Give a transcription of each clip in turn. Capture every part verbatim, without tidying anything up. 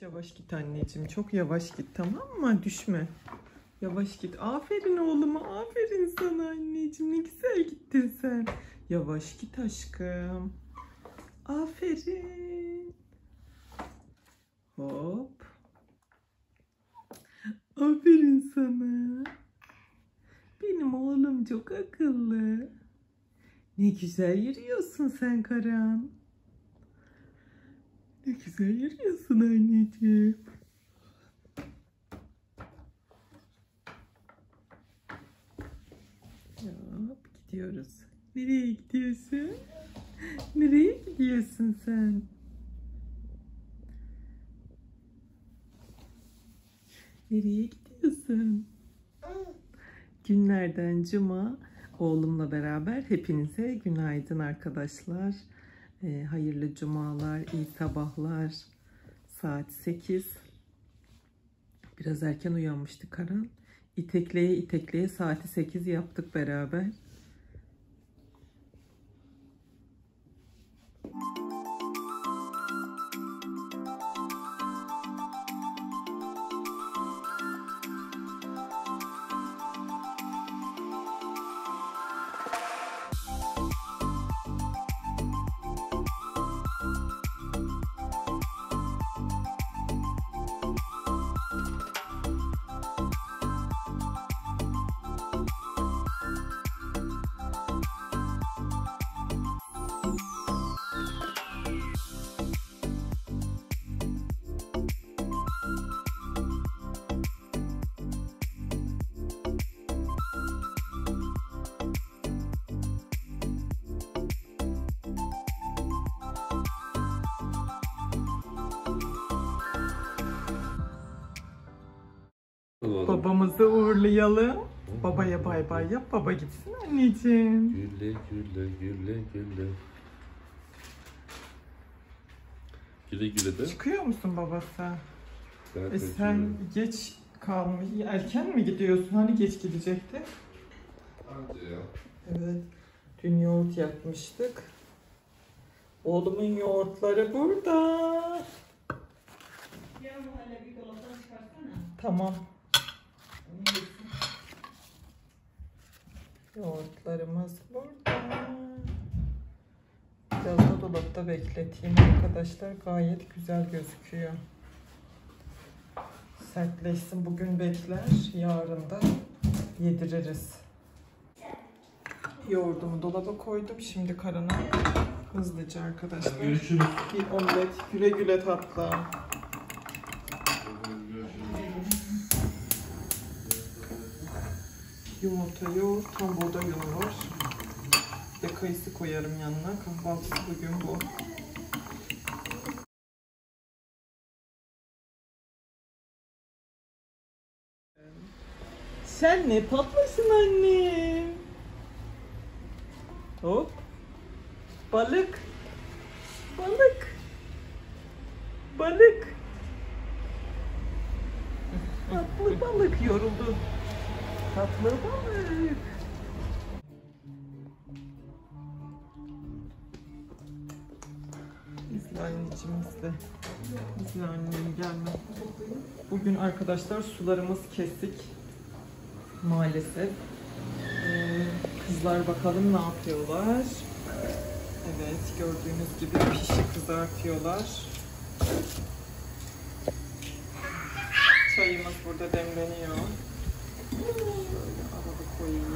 Yavaş git anneciğim. Çok yavaş git, tamam mı? Düşme. Yavaş git. Aferin oğluma. Aferin sana anneciğim. Ne güzel gittin sen. Yavaş git aşkım. Aferin. Hop. Aferin sana. Benim oğlum çok akıllı. Ne güzel yürüyorsun sen Karan. Ne güzel yürüyorsun anneciğim. Hop, gidiyoruz. Nereye gidiyorsun? Nereye gidiyorsun sen? Nereye gidiyorsun? Günlerden cuma oğlumla beraber hepinize günaydın arkadaşlar. E, hayırlı cumalar, iyi sabahlar. Saat sekiz. Biraz erken uyanmıştı Karan. İtekleye itekleye saati sekiz yaptık beraber. Babamızı uğurlayalım. Babaya bay bay yap. Baba gitsin anneciğim. Güle güle güle güle. Güle güle de. Çıkıyor musun babası? Ben e sen geç kalmış. Erken mi gidiyorsun? Hani geç gidecektin? Hadi ya. Evet. Dün yoğurt yapmıştık. Oğlumun yoğurtları burada. Tamam. Yoğurtlarımız burada. Biraz da dolapta bekleteyim arkadaşlar. Gayet güzel gözüküyor. Sertleşsin, bugün bekler. Yarın da yediririz. Yoğurdumu dolaba koydum. Şimdi Karan'a hızlıca arkadaşlar. Görüşürüz. Bir omlet. Güle güle tatlım. Yumurta yoğurt, tam burada yunu var. Bir de kayısı koyarım yanına. Kahvaltısı bugün bu. Sen ne tatlısın annem. Hop. Balık. Balık. Balık. Tatlı balık yoruldu. Tatlı balık. İzle anneciğim, izle. İzle annem, gelme. Bugün arkadaşlar sularımız kesik. Maalesef. Ee, kızlar bakalım ne yapıyorlar. Evet, gördüğünüz gibi pişi kızartıyorlar. Çayımız burada demleniyor. Şöyle arada koyayım.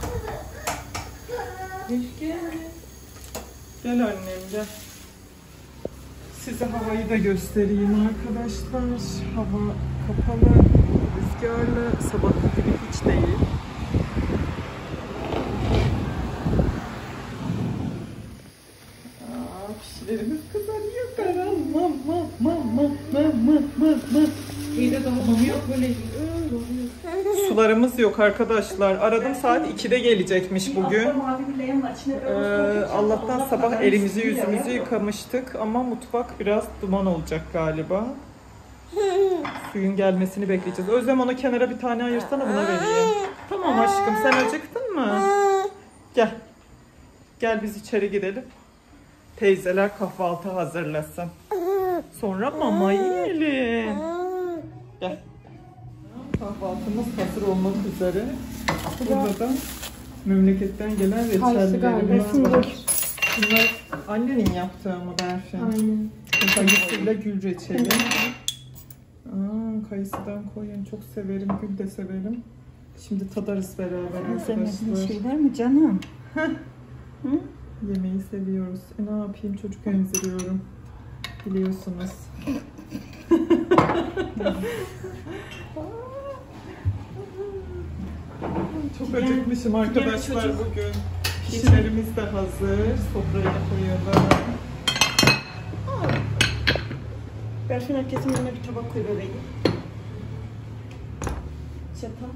Gel. Gel annem gel. Size havayı da göstereyim arkadaşlar. Hava kapalı, rüzgarlı, sabahki gibi hiç değil. Aa, pişilerimiz kızarıyor Karan. Mam mam mam mam mam mam mam mam. İyi de daha yok böyle. Sularımız yok arkadaşlar. Aradım, saat ikide gelecekmiş bugün. Ee, Allah'tan sabah elimizi yüzümüzü yıkamıştık ama mutfak biraz duman olacak galiba. Suyun gelmesini bekleyeceğiz. Özlem, ona kenara bir tane ayırsana, buna vereyim. Tamam aşkım, sen acıktın mı? Gel. Gel biz içeri gidelim. Teyzeler kahvaltı hazırlasın. Sonra mama yiyelim. Gel. Kahvaltımız hazır olmak üzere. Burada da memleketten gelen reçellerimiz var. Bunlar annenin yaptığı mı Berfin? Aynen. Kayısıyla gül reçeli. Aa, kayısıdan koyun. Çok severim. Gül de severim. Şimdi tadarız beraber arkadaşlar. Şey var mı canım? Hı? Yemeği seviyoruz. E ne yapayım? Çocuk emziriyorum. Biliyorsunuz. Çok acıkmışım arkadaşlar bugün. Pişilerimiz de hazır. Sofraya koyalım. Berfin herkesin önüne bir tabak koy bebeğim. Çatal.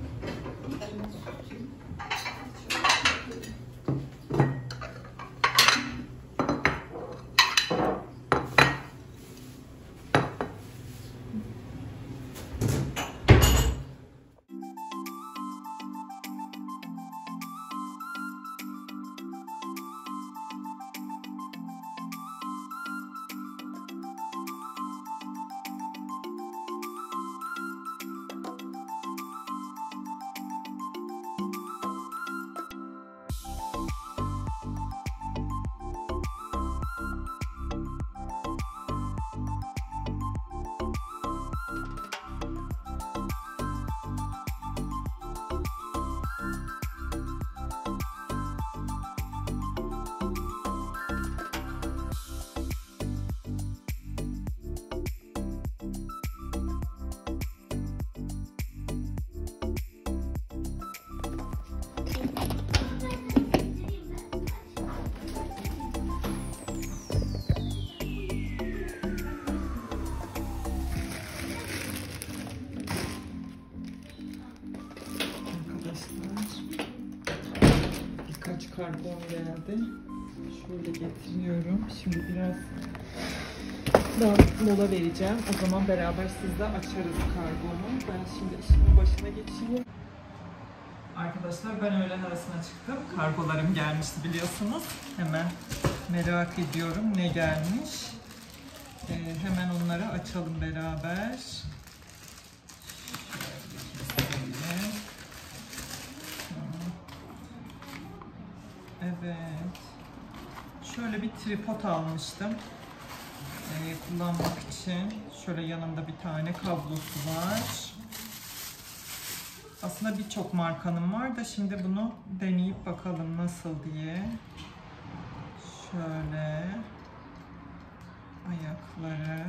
Birkaç karbon geldi. Şöyle getiriyorum. Şimdi biraz daha mola vereceğim. O zaman beraber sizle açarız karbonu. Ben şimdi işimin başına geçeyim. Arkadaşlar ben öğlen arasına çıktım. Kargolarım gelmişti biliyorsunuz. Hemen merak ediyorum ne gelmiş. Ee, hemen onları açalım beraber. Şöyle. Evet. Şöyle bir tripod almıştım. Ee, kullanmak için. Şöyle yanında bir tane kablosu var. Aslında birçok markanın var da şimdi bunu deneyip bakalım nasıl diye. Şöyle ayakları.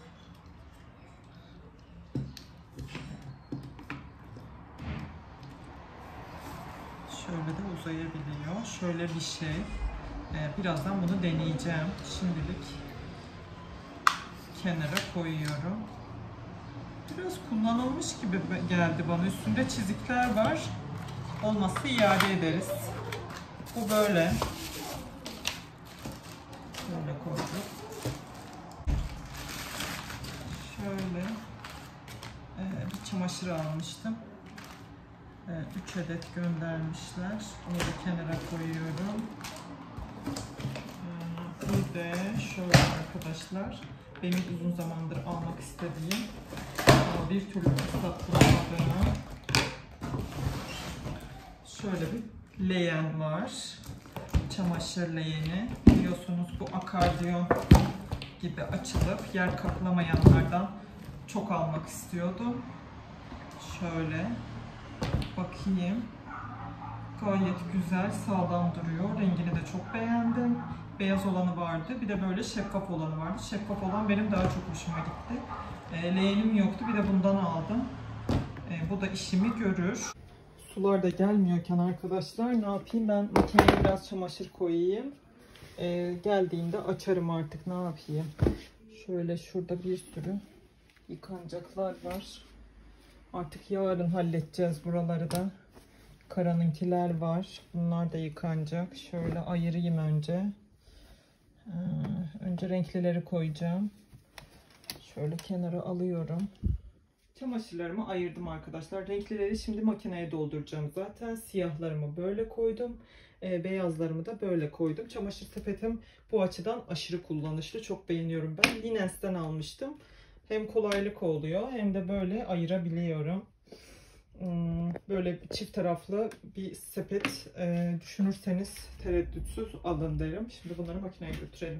Şöyle de uzayabiliyor. Şöyle bir şey. Ee, birazdan bunu deneyeceğim. Şimdilik kenara koyuyorum. Biraz kullanılmış gibi geldi bana. Üstünde çizikler var. Olmazsa iade ederiz. Bu böyle. Şöyle koyduk. Şöyle ee, bir çamaşır almıştım. üç adet göndermişler. Onu da kenara koyuyorum. Bir de şöyle arkadaşlar. Benim uzun zamandır almak istediğim ama bir türlü fırsat bulamadığım şöyle bir leğen var. Çamaşır leğeni. Biliyorsunuz bu akardiyon gibi açılıp yer kaplamayanlardan çok almak istiyordum. Şöyle bakayım. Gayet güzel, sağlam duruyor. Rengini de çok beğendim. Beyaz olanı vardı. Bir de böyle şeffaf olanı vardı. Şeffaf olan benim daha çok hoşuma gitti. E, leğenim yoktu. Bir de bundan aldım. E, bu da işimi görür. Sular da gelmiyorken arkadaşlar ne yapayım? Ben makineye biraz çamaşır koyayım. E, geldiğinde açarım artık. Ne yapayım? Şöyle şurada bir sürü yıkanacaklar var. Artık yarın halledeceğiz buraları da. Karanınkiler var. Bunlar da yıkanacak. Şöyle ayırayım önce. Ee, önce renklileri koyacağım. Şöyle kenara alıyorum. Çamaşırlarımı ayırdım arkadaşlar. Renklileri şimdi makineye dolduracağım zaten. Siyahlarımı böyle koydum. E, beyazlarımı da böyle koydum. Çamaşır sepetim bu açıdan aşırı kullanışlı. Çok beğeniyorum ben. Linens'ten almıştım. Hem kolaylık oluyor hem de böyle ayırabiliyorum. Böyle çift taraflı bir sepet e, düşünürseniz tereddütsüz alın derim. Şimdi bunları makineye götürelim.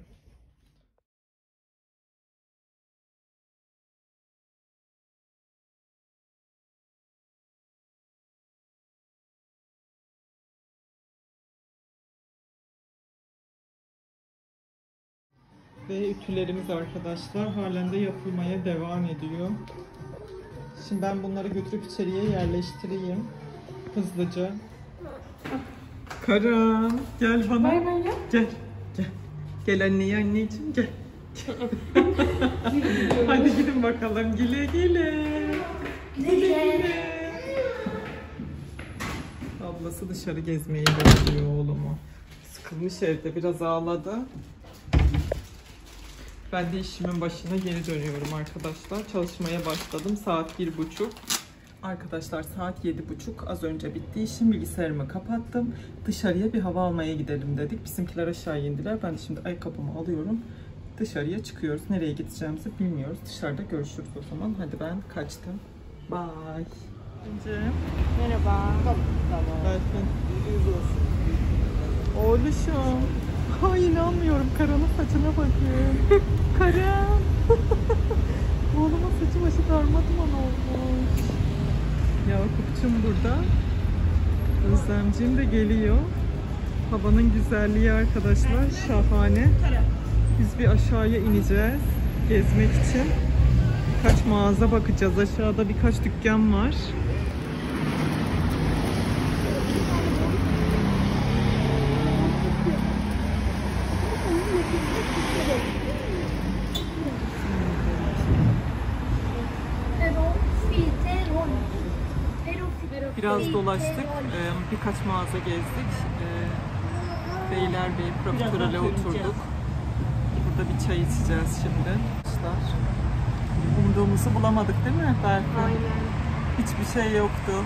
Ve ütülerimiz arkadaşlar halen de yapılmaya devam ediyor. Şimdi ben bunları götürüp içeriye yerleştireyim. Hızlıca. Karan gel bana. Bay bay ya. Gel. Gel. Gel anneye anneciğim gel. Hadi gidin bakalım. Güle güle. Güle güle. Ablası dışarı gezmeye götürüyor oğlumu. Sıkılmış evde, biraz ağladı. Ben de işimin başına geri dönüyorum arkadaşlar. Çalışmaya başladım. Saat bir buçuk. Arkadaşlar saat yedi buçuk. Az önce bitti işim. Bilgisayarımı kapattım. Dışarıya bir hava almaya gidelim dedik. Bizimkiler aşağı indiler. Ben de şimdi ayakkabımı alıyorum. Dışarıya çıkıyoruz. Nereye gideceğimizi bilmiyoruz. Dışarıda görüşürüz o zaman. Hadi ben kaçtım. Bye. Merhaba. Belki. Oğluşum. Ay inanmıyorum. Karan'ın saçına bakın. Karan. Oğlumun saçı başı darmaduman olmuş. Yakup'cum burada. Özlemciğim de geliyor. Havanın güzelliği arkadaşlar şahane. Biz bir aşağıya ineceğiz gezmek için. Birkaç mağaza bakacağız. Aşağıda birkaç dükkan var. Biraz dolaştık, birkaç mağaza gezdik. Beylerbeyi Profiterol'e oturduk. Burada bir çay içeceğiz şimdi. Umduğumuzu bulamadık değil mi Berfin? Aynen. Hiçbir şey yoktu.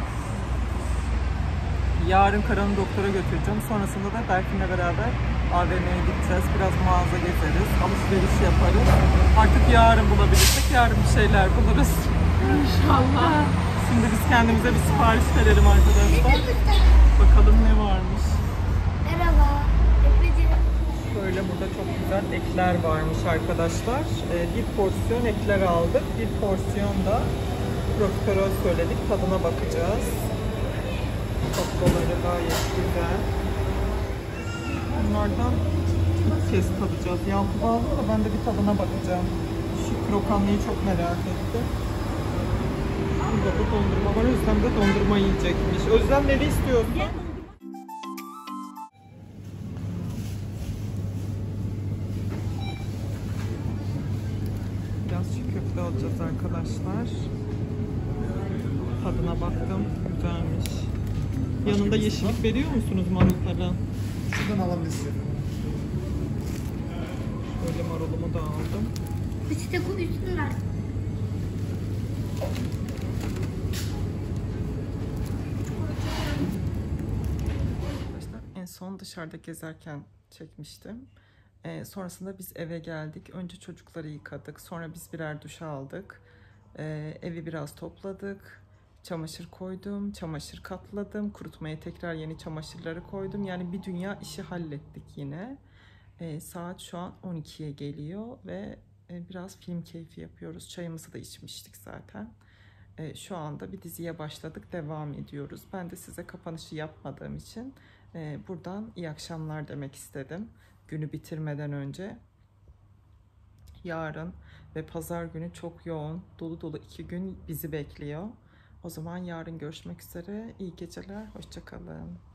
Yarın Karan'ı doktora götüreceğim. Sonrasında da Berfin'le beraber A V M'ye gideceğiz. Biraz mağaza gezeriz, alışveriş yaparız. Artık yarın bulabilirsek yarın bir şeyler buluruz. İnşallah. Şimdi biz kendimize bir sipariş verelim arkadaşlar. Bakalım ne varmış. Merhaba. Böyle burada çok güzel ekler varmış arkadaşlar. Ee, bir porsiyon ekler aldık. Bir porsiyon da profiterol söyledik. Tadına bakacağız. Tatlıları gayet güzel. Bunlardan ilk kez tadacağız. Yakup aldı da ben de bir tadına bakacağım. Şu krokanlıyı çok merak ettim. Burada da dondurma var. Özlem de dondurma yiyecekmiş. Özlem ne istiyorsun? Biraz şu köfte alacağız arkadaşlar. Tadına baktım. Güzelmiş. Yanında yeşillik veriyor musunuz marullara? Şuradan alabilirsin. Böyle marulumu da aldım. İşte bu üstünden. En son dışarıda gezerken çekmiştim. Ee, sonrasında biz eve geldik. Önce çocukları yıkadık. Sonra biz birer duş aldık. Ee, evi biraz topladık. Çamaşır koydum. Çamaşır katladım. Kurutmaya tekrar yeni çamaşırları koydum. Yani bir dünya işi hallettik yine. Ee, saat şu an on ikiye geliyor ve e, biraz film keyfi yapıyoruz. Çayımızı da içmiştik zaten. Ee, şu anda bir diziye başladık. Devam ediyoruz. Ben de size kapanışı yapmadığım için e, buradan iyi akşamlar demek istedim. Günü bitirmeden önce. Yarın ve pazar günü çok yoğun, dolu dolu iki gün bizi bekliyor. O zaman yarın görüşmek üzere. İyi geceler, hoşça kalın.